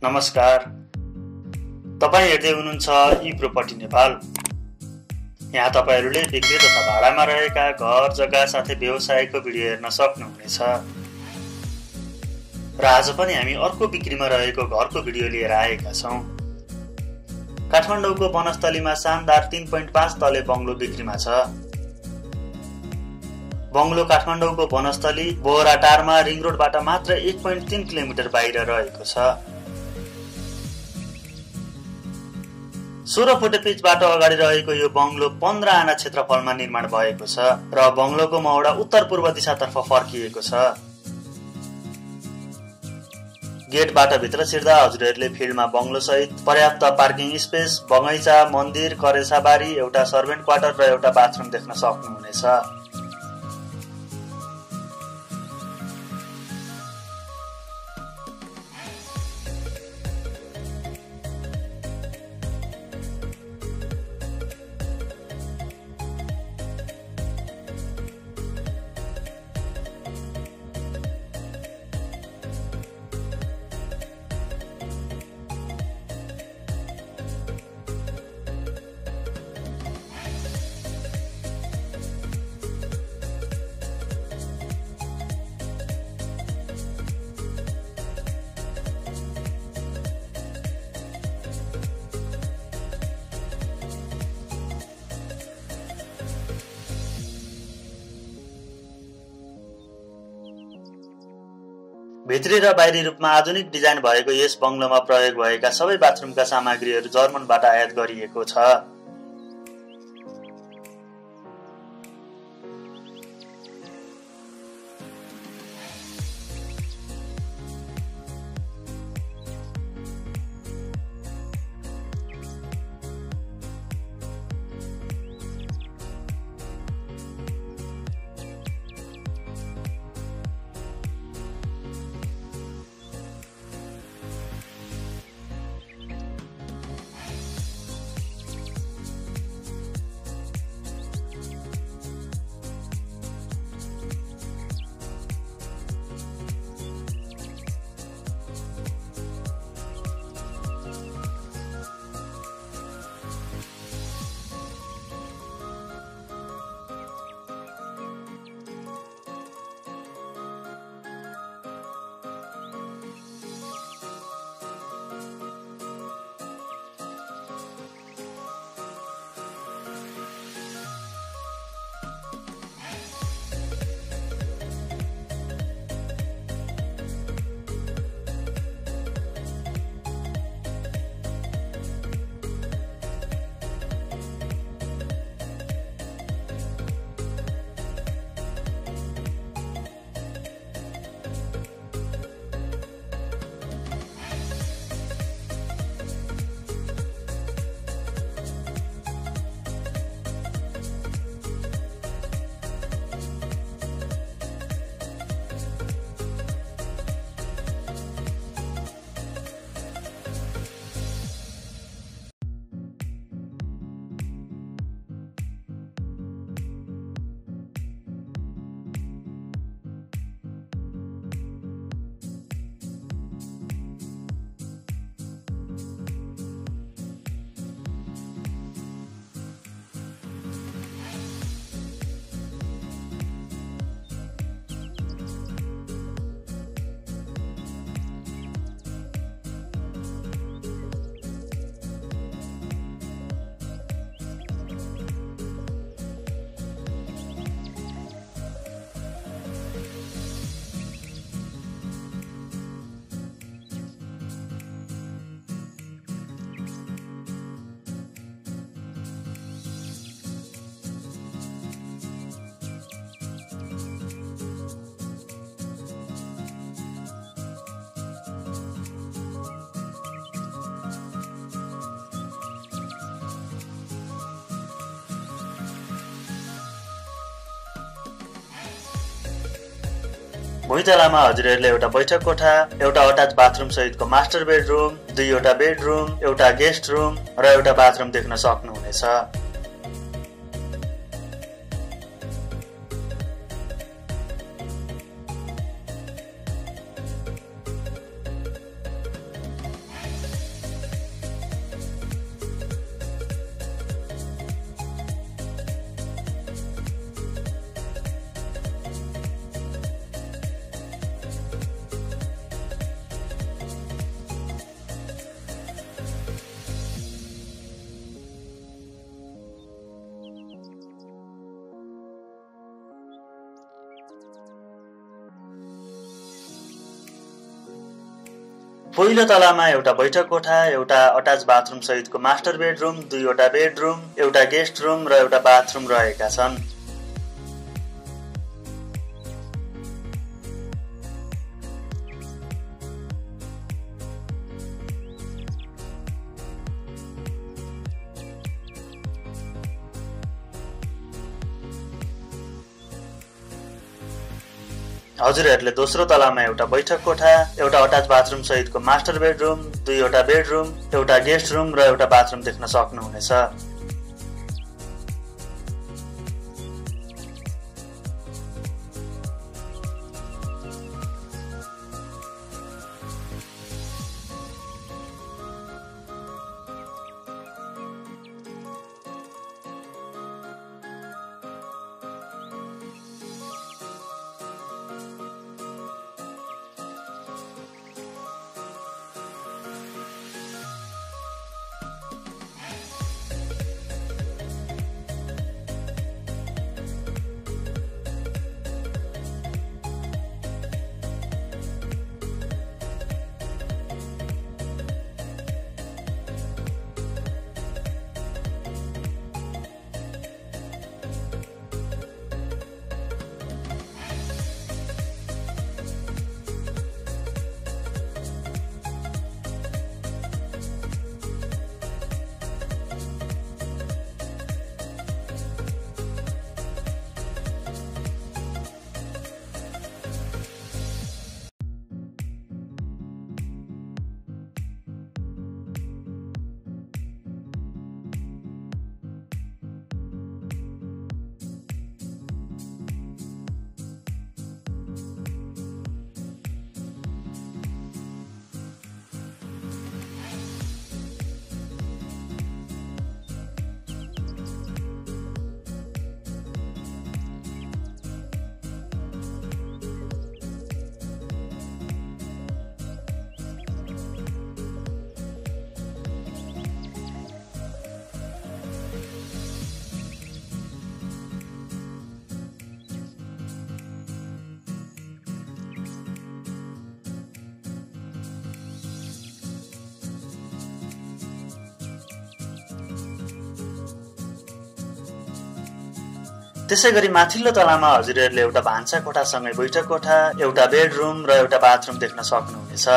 नमस्कार, तपाईं हेर्दै हुनुहुन्छ eProperty नेपाल। यहाँ तपाईहरूले बिक्री तथा भाडामा रहेका घर, जग्गा साथै व्यवसायको भिडियो हेर्न सक्नुहुनेछ। र आज पनि हामी अर्को बिक्रीमा रहेको घरको भिडियो लिएर आएका छौं। काठमाडौँको बनस्थलीमा शानदार 3.5 तले बंगलो बिक्रीमा छ। बंगलो काठमाडौँको बनस्थली बोहराटारमा रिङ रोडबाट मात्र 1.3 किलोमिटर बाहिर रहेको छ। 16 फुट पिचबाट अगाडि रहेको यो बंगलो 15 आना क्षेत्रफलमा निर्माण भएको छ र बंगलोको मौडा उत्तर पूर्व दिशातर्फ फर्किएको छ। गेटबाट भित्र छिर्दा हजुरहरूले फिल्डमा बंगलो सहित पर्याप्त पार्किङ स्पेस, बगैँचा, मन्दिर, करेसाबारी, एउटा सर्भेन्ट क्वार्टर र एउटा बाथरुम देख्न सक्नुहुनेछ। भित्री र बाहिरी रूपमा आधुनिक डिजाइन भएको यस बंगलोमा प्रयोग भएका सबै बाथरुमका सामग्रीहरू जर्मनबाट आयात गरिएको छ। भुइँतलामा हजुरहरूले एउटा बैठक कोठा, एउटा अट्याच बाथरुम सहितको मास्टर बेडरुम, 2वटा बेडरुम, एउटा गेस्ट रुम र एउटा बाथरुम देख्न सक्नुहुनेछ। पहिलो तलामा एउटा बैठक कोठा, एउटा अट्याच बाथरुम सहितको मास्टर बेडरुम, 2वटा बेडरुम, एउटा गेस्ट रुम र एउटा बाथरुम रहेका छन्। हजुरहरूले दोस्रो तलामा एउटा बैठक कोठा, एउटा अट्याच बाथरुम सहितको मास्टर बेडरुम, 2वटा बेडरुम, एउटा गेस्ट रुम र एउटा बाथरुम देख्न सक्नुहुनेछ। त्यसैगरी माथिल्लो तलामा हजुरहरूले एउटा भान्सा कोठासँगै बैठक कोठा, एउटा बेडरुम र एउटा बाथरुम देख्न सक्नुहुनेछ।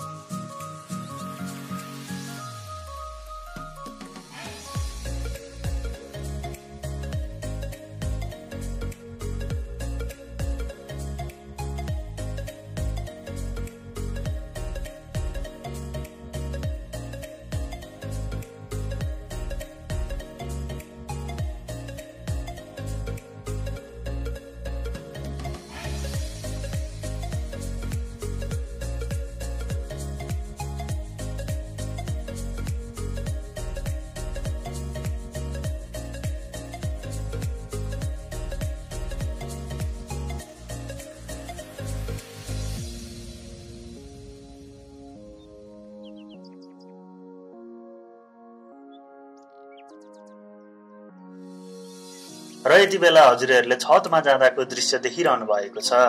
र यति बेला हजुरहरूले छतमा जाँदाको दृश्य देखिरहनु भएको छ।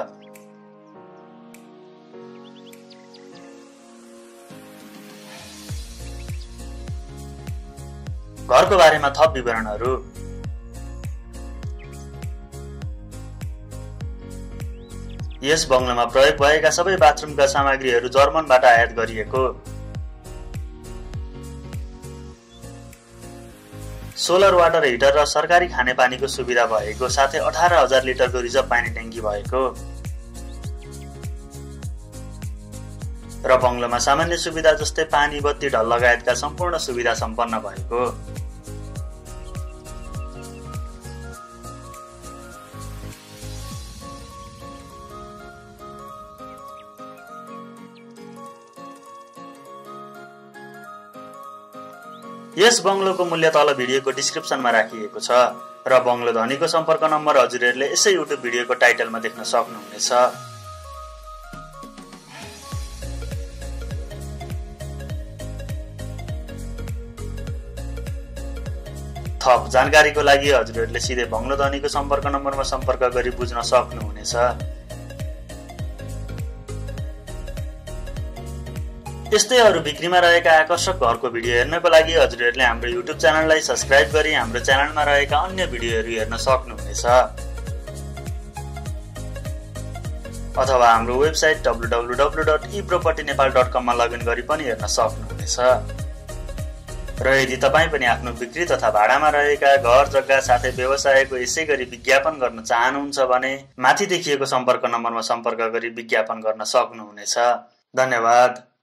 घरको बारेमा थप विवरणहरू। यस बंगलोमा प्रयोग भएका सबै बाथरुमका सामग्रीहरू जर्मनबाट आयात गरिएको। सोलर वाटर हिटर र सरकारी खानेपानीको सुविधा भएको, साथै 18,000 लिटरको रिजर्भ पानी ट्याङ्की भएको र बंगलोमा सामान्य सुविधा जस्तै पानी, बत्ती, ढल लगायतका सम्पूर्ण सुविधा सम्पन्न भएको। यस बंगलोको मूल्य तल भिडियोको डिस्क्रिप्सनमा राखिएको छ र बंगलो धनीको सम्पर्क नम्बर हजुरहरूले यसै युट्युब भिडियोको टाइटलमा देख्न सक्नुहुनेछ। थप जानकारीको लागि हजुरहरूले सिधै बंगलो धनीको सम्पर्क नम्बरमा सम्पर्क गरी बुझ्न सक्नुहुनेछ। यस्तै अरू बिक्रीमा रहेका आकर्षक घरको भिडियो हेर्नको लागि हजुरहरूले हाम्रो युट्युब च्यानललाई सब्स्क्राइब गरी हाम्रो च्यानलमा रहेका अन्य भिडियोहरू हेर्न सक्नुहुनेछ अथवा हाम्रो वेबसाइट www.ePropertyNepal.com मा लगइन गरी पनि हेर्न सक्नुहुनेछ र यदि तपाईँ पनि आफ्नो बिक्री तथा भाडामा रहेका घर जग्गा साथै व्यवसायको यसै गरी विज्ञापन गर्न चाहनुहुन्छ भने माथि देखिएको सम्पर्क नम्बरमा सम्पर्क गरी विज्ञापन गर्न सक्नुहुनेछ। धन्यवाद।